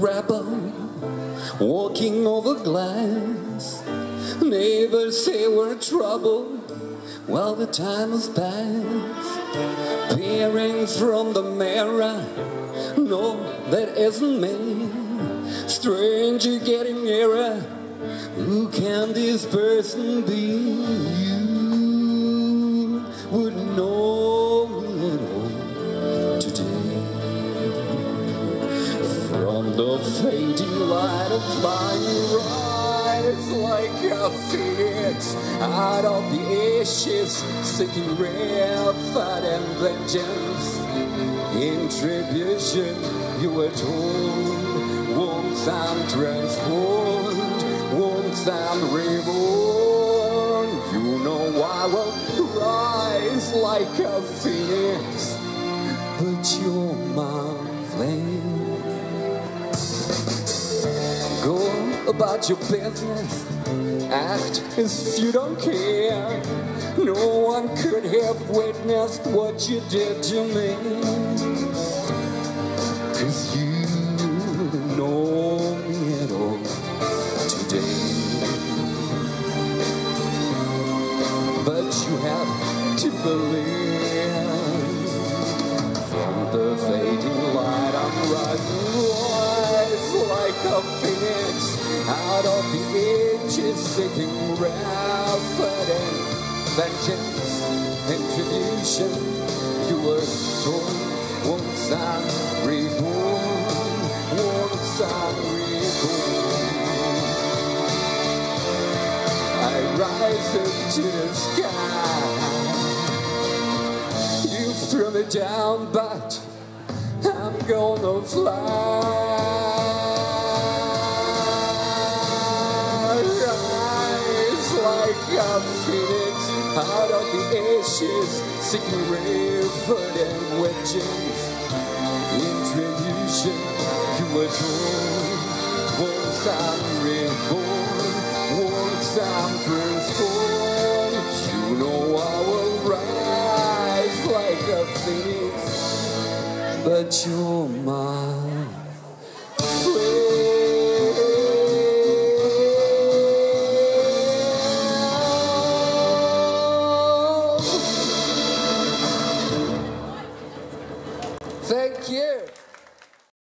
rebel, walking over glass. Neighbors say we're trouble, well the time has passed. Peering from the mirror, no, that isn't me. Stranger getting nearer, who can this person be? You wouldn't know me at all today. From the fading light of flying rise like a phoenix out of the ashes, seeking wrath and vengeance. In tribulation, you were told, once I'm transformed, once I'm reborn. You know I will rise like a phoenix, but you're my flame. Go about your business, act as if you don't care. No one could have witnessed what you did to me, 'cause you know me at all today. But you have to believe, from the fading light I'm rising, rise like a phoenix out of the ages, seeking wrath and vengeance. Introduction, you were told, once I'm reborn, once I'm reborn. I rise up to the sky. You threw me down, but I'm gonna fly. Rise like a phoenix out of the ashes, seeking reward and vengeance. Introduction, you were told, once I'm reborn, once I'm transformed. You know I will rise like a phoenix, but you're mine.